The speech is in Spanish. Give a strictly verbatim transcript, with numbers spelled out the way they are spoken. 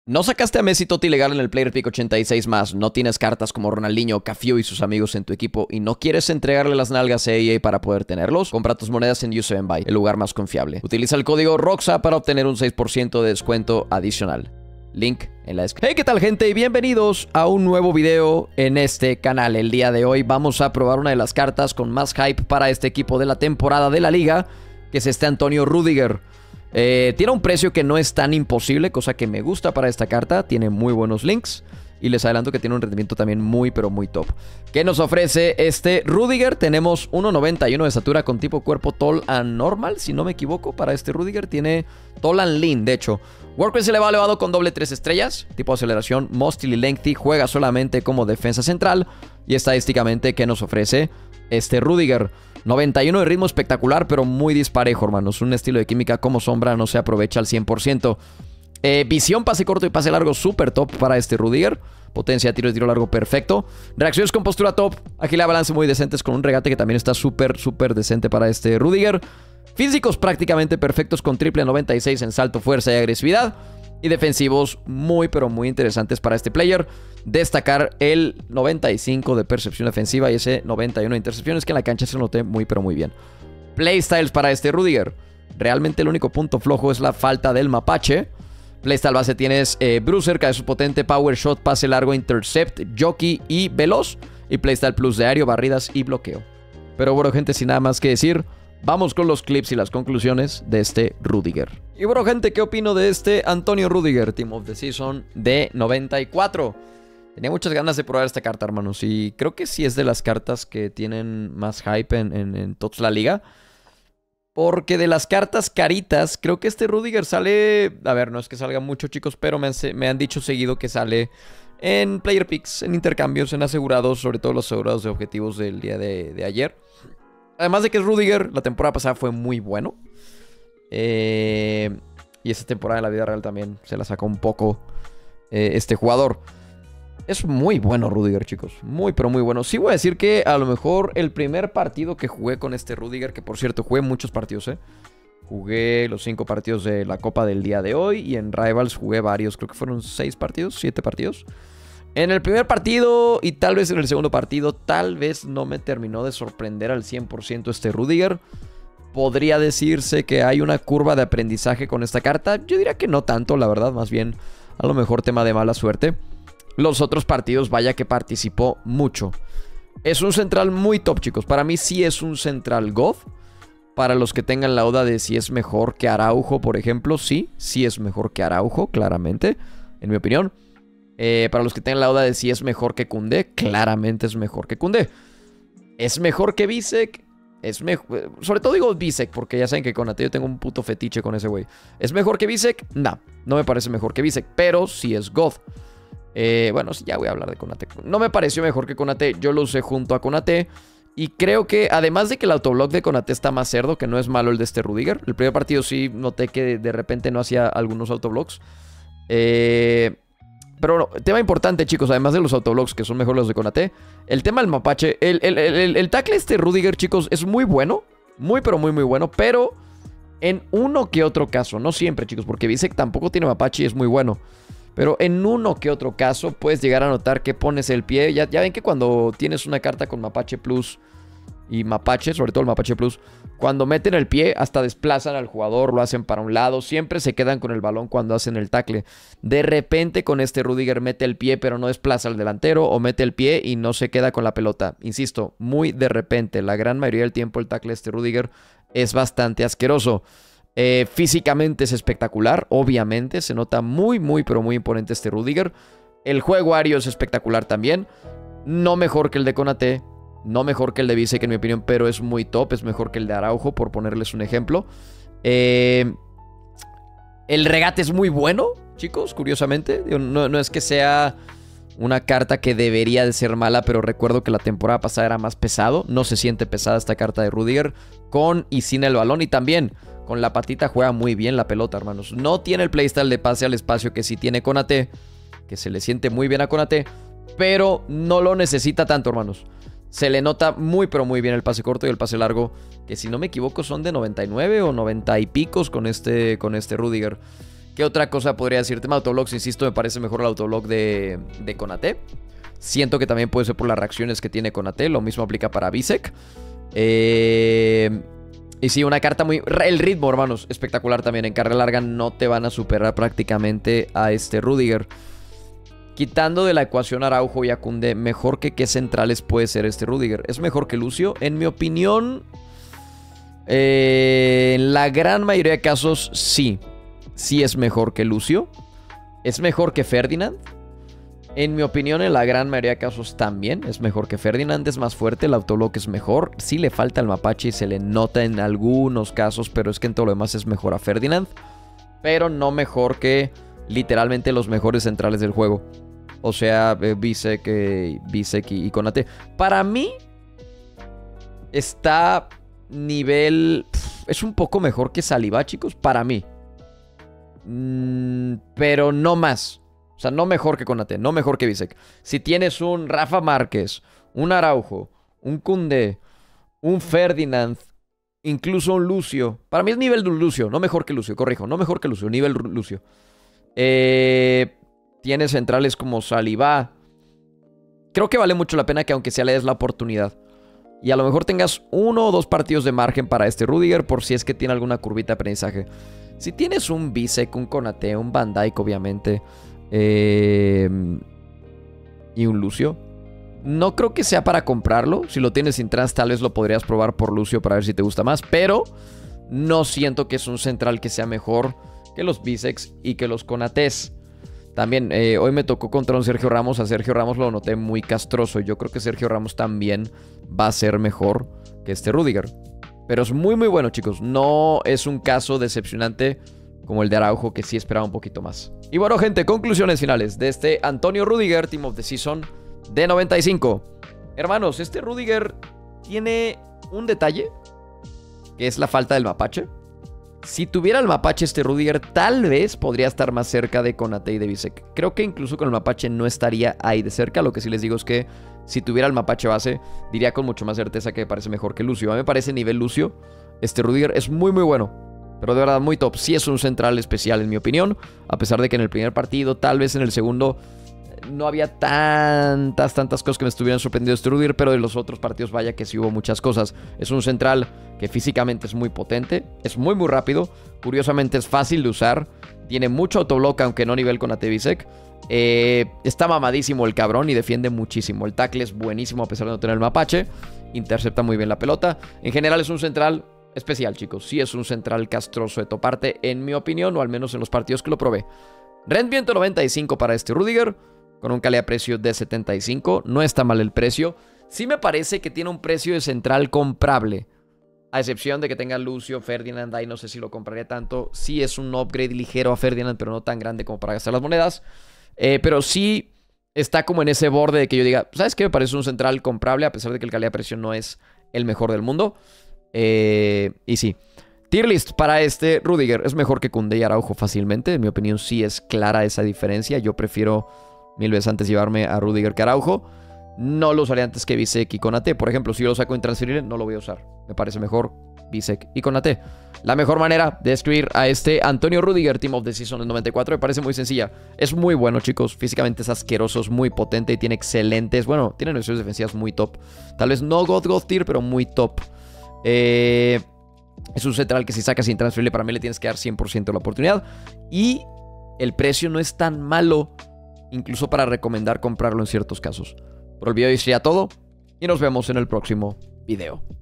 ¿No sacaste a Messi Totti legal en el Player Pick ochenta y seis más? ¿No tienes cartas como Ronaldinho, Cafiu y sus amigos en tu equipo? ¿Y no quieres entregarle las nalgas a E A para poder tenerlos? Compra tus monedas en U seven Buy, el lugar más confiable. Utiliza el código ROXA para obtener un seis por ciento de descuento adicional. Link en la descripción. Hey, ¿qué tal, gente? Y bienvenidos a un nuevo video en este canal. El día de hoy vamos a probar una de las cartas con más hype para este equipo de la temporada de la liga, que es este Antonio Rüdiger. Eh, tiene un precio que no es tan imposible, cosa que me gusta para esta carta. Tiene muy buenos links y les adelanto que tiene un rendimiento también muy pero muy top. ¿Qué nos ofrece este Rüdiger? Tenemos uno noventa y uno de estatura con tipo cuerpo tall and normal, si no me equivoco. Para este Rüdiger tiene tall and lean, de hecho. Work se le va elevado con doble tres estrellas, tipo aceleración, mostly lengthy, juega solamente como defensa central. Y estadísticamente, ¿qué nos ofrece este Rüdiger? noventa y uno de ritmo espectacular, pero muy disparejo, hermanos. Un estilo de química como sombra no se aprovecha al cien por ciento. Eh, visión, pase corto y pase largo, súper top para este Rüdiger. Potencia, tiro y tiro largo, perfecto. Reacciones con postura top. Agilidad, balance muy decentes con un regate que también está súper, súper decente para este Rüdiger. Físicos prácticamente perfectos con triple noventa y seis en salto, fuerza y agresividad. Y defensivos muy, pero muy interesantes para este player. Destacar el noventa y cinco de percepción defensiva y ese noventa y uno de intercepciones, que en la cancha se noté muy, pero muy bien. Playstyles para este Rüdiger. Realmente el único punto flojo es la falta del mapache. Playstyle base tienes eh, Bruiser, cabezo potente, Power Shot, pase largo, Intercept, Jockey y Veloz. Y Playstyle Plus de aéreo, barridas y bloqueo. Pero bueno, gente, sin nada más que decir, vamos con los clips y las conclusiones de este Rüdiger. Y bueno, gente, ¿qué opino de este Antonio Rüdiger, Team of the Season de noventa y cuatro? Tenía muchas ganas de probar esta carta, hermanos, y creo que sí es de las cartas que tienen más hype en, en, en toda la liga. Porque de las cartas caritas, creo que este Rüdiger sale... A ver, no es que salga mucho, chicos, pero me han, me han dicho seguido que sale en Player Picks, en intercambios, en asegurados, sobre todo los asegurados de objetivos del día de, de ayer. Además de que es Rüdiger, la temporada pasada fue muy bueno. Eh, y esta temporada en la vida real también se la sacó un poco eh, este jugador. Es muy bueno Rüdiger, chicos. Muy, pero muy bueno. Sí voy a decir que a lo mejor el primer partido que jugué con este Rüdiger, que por cierto jugué muchos partidos, ¿eh? Jugué los cinco partidos de la Copa del día de hoy y en Rivals jugué varios. Creo que fueron seis partidos, siete partidos. En el primer partido y tal vez en el segundo partido, tal vez no me terminó de sorprender al cien por ciento este Rüdiger. Podría decirse que hay una curva de aprendizaje con esta carta. Yo diría que no tanto, la verdad. Más bien, a lo mejor tema de mala suerte. Los otros partidos, vaya que participó mucho. Es un central muy top, chicos. Para mí sí es un central God. Para los que tengan la duda de si es mejor que Araujo, por ejemplo, sí. Sí es mejor que Araujo, claramente, en mi opinión. Eh, para los que tengan la duda de si es mejor que Koundé, claramente es mejor que Koundé. ¿Es mejor que Bisek? Es mejor... Sobre todo digo Bisek, porque ya saben que con Ate yo tengo un puto fetiche con ese güey. ¿Es mejor que Bisek? No, no me parece mejor que Bisek, pero sí es God. Eh, bueno, sí, ya voy a hablar de Konate. No me pareció mejor que Konate. Yo lo usé junto a Konate. Y creo que, además de que el autoblock de Konate está más cerdo, que no es malo el de este Rüdiger. El primer partido sí noté que de repente no hacía algunos autoblocks. Eh... Pero bueno, tema importante, chicos, además de los autoblocks que son mejores los de Konate, el tema del mapache, el, el, el, el, el tackle este Rüdiger, chicos, es muy bueno. Muy, pero muy, muy bueno. Pero en uno que otro caso, no siempre, chicos, porque Bisek tampoco tiene mapache y es muy bueno. Pero en uno que otro caso puedes llegar a notar que pones el pie. Ya, ya ven que cuando tienes una carta con Mapache Plus y Mapache, sobre todo el Mapache Plus, cuando meten el pie hasta desplazan al jugador, lo hacen para un lado. Siempre se quedan con el balón cuando hacen el tackle. De repente con este Rüdiger mete el pie pero no desplaza al delantero, o mete el pie y no se queda con la pelota. Insisto, muy de repente. La gran mayoría del tiempo el tackle de este Rüdiger es bastante asqueroso. Eh, físicamente es espectacular, obviamente. Se nota muy, muy, pero muy imponente este Rüdiger. El juego aéreo es espectacular también. No mejor que el de Konate, no mejor que el de Bisek en mi opinión, pero es muy top. Es mejor que el de Araujo, por ponerles un ejemplo. eh, El regate es muy bueno, chicos, curiosamente. No, no es que sea una carta que debería de ser mala, pero recuerdo que la temporada pasada era más pesado. No se siente pesada esta carta de Rüdiger, con y sin el balón. Y también con la patita juega muy bien la pelota, hermanos. No tiene el playstyle de pase al espacio que sí tiene Konate, que se le siente muy bien a Konate, pero no lo necesita tanto, hermanos. Se le nota muy, pero muy bien el pase corto y el pase largo, que si no me equivoco son de noventa y nueve o noventa y picos con este, con este Rüdiger. ¿Qué otra cosa podría decirte? Autoblogs, insisto, me parece mejor el autoblog de, de Konaté. Siento que también puede ser por las reacciones que tiene Konaté. Lo mismo aplica para Bisek. Eh, y sí, una carta muy... El ritmo, hermanos, espectacular también. En carrera larga no te van a superar prácticamente a este Rudiger. Quitando de la ecuación Araujo y a Koundé, mejor que qué centrales puede ser este Rudiger. ¿Es mejor que Lucio? En mi opinión, eh, en la gran mayoría de casos, sí. Sí es mejor que Lucio. Es mejor que Ferdinand. En mi opinión, en la gran mayoría de casos también es mejor que Ferdinand. Es más fuerte, el autoblock es mejor. Sí le falta el mapache y se le nota en algunos casos, pero es que en todo lo demás es mejor a Ferdinand. Pero no mejor que literalmente los mejores centrales del juego. O sea, eh, Bisek, eh, Bisek y, y Konaté. Para mí está nivel... Pff, es un poco mejor que Saliba, chicos, para mí. Mm, pero no más. O sea, no mejor que Konaté, no mejor que Bisek. Si tienes un Rafa Márquez, un Araujo, un Koundé, un Ferdinand, incluso un Lucio. Para mí es nivel de un Lucio, no mejor que Lucio, corrijo. No mejor que Lucio, nivel Lucio. Eh, tienes centrales como Saliba. Creo que vale mucho la pena que aunque sea le des la oportunidad. Y a lo mejor tengas uno o dos partidos de margen para este Rudiger por si es que tiene alguna curvita de aprendizaje. Si tienes un Bisek, un Konaté, un Van Dijk, obviamente... Eh, y un Lucio. No creo que sea para comprarlo. Si lo tienes sin trans, tal vez lo podrías probar por Lucio para ver si te gusta más. Pero no siento que es un central que sea mejor que los Biseks y que los Konatés. También eh, hoy me tocó contra un Sergio Ramos. A Sergio Ramos lo noté muy castroso. Yo creo que Sergio Ramos también va a ser mejor que este Rudiger. Pero es muy muy bueno, chicos. No es un caso decepcionante como el de Araujo, que sí esperaba un poquito más. Y bueno, gente, conclusiones finales de este Antonio Rudiger Team of the Season de noventa y cinco. Hermanos, este Rudiger tiene un detalle, que es la falta del mapache. Si tuviera el mapache este Rudiger, tal vez podría estar más cerca de Konaté y de Bisek. Creo que incluso con el mapache no estaría ahí de cerca. Lo que sí les digo es que si tuviera el mapache base, diría con mucho más certeza que me parece mejor que Lucio. A mí me parece nivel Lucio. Este Rudiger es muy muy bueno. Pero de verdad muy top. Sí es un central especial en mi opinión. A pesar de que en el primer partido, tal vez en el segundo, no había tantas, tantas cosas que me estuvieran sorprendiendo este Rudiger. Pero de los otros partidos, vaya que sí hubo muchas cosas. Es un central que físicamente es muy potente. Es muy muy rápido. Curiosamente es fácil de usar. Tiene mucho autoblock, aunque no nivel con Konaté Bisek. Eh, está mamadísimo el cabrón y defiende muchísimo. El tackle es buenísimo a pesar de no tener el mapache. Intercepta muy bien la pelota. En general es un central especial, chicos. Sí es un central castroso de toparte, en mi opinión, o al menos en los partidos que lo probé. Rendimiento noventa y cinco para este Rudiger, con un calidad-precio de setenta y cinco. No está mal el precio. Sí me parece que tiene un precio de central comprable. A excepción de que tenga Lucio, Ferdinand, ahí no sé si lo compraría tanto. Sí es un upgrade ligero a Ferdinand, pero no tan grande como para gastar las monedas. Eh, pero sí está como en ese borde de que yo diga, ¿sabes qué? Me parece un central comprable, a pesar de que el calidad-precio no es el mejor del mundo. Eh, y sí, tier list para este Rudiger. Es mejor que Koundé y Araujo fácilmente. En mi opinión sí es clara esa diferencia. Yo prefiero mil veces antes llevarme a Rudiger que Araujo. No lo usaría antes que Bisek y Konaté. Por ejemplo, si yo lo saco intransferible, no lo voy a usar. Me parece mejor Bisek y Konaté. La mejor manera de escribir a este Antonio Rudiger Team of the Season en noventa y cuatro me parece muy sencilla. Es muy bueno, chicos. Físicamente es asqueroso, es muy potente y tiene excelentes... Bueno, tiene negocios defensivas muy top. Tal vez no God God Tier, pero muy top. Eh, es un central que si sacas intransferible, para mí le tienes que dar cien por ciento la oportunidad. Y el precio no es tan malo, incluso para recomendar comprarlo en ciertos casos. Por el video sería todo y nos vemos en el próximo video.